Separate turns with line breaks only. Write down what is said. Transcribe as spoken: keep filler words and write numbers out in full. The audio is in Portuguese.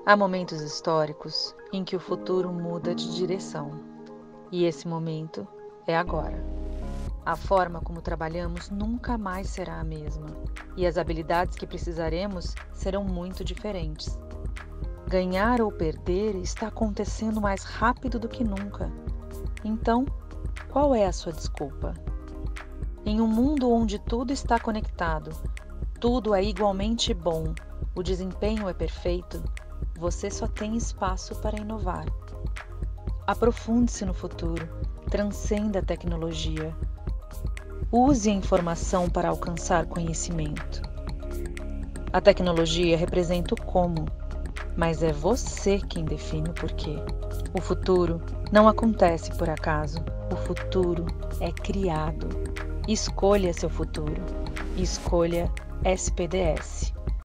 Há momentos históricos em que o futuro muda de direção, e esse momento é agora. A forma como trabalhamos nunca mais será a mesma, e as habilidades que precisaremos serão muito diferentes. Ganhar ou perder está acontecendo mais rápido do que nunca. Então, qual é a sua desculpa? Em um mundo onde tudo está conectado, tudo é igualmente bom, o desempenho é perfeito, você só tem espaço para inovar. Aprofunde-se no futuro, transcenda a tecnologia. Use a informação para alcançar conhecimento. A tecnologia representa o como, mas é você quem define o porquê. O futuro não acontece por acaso, o futuro é criado. Escolha seu futuro. Escolha S P D S.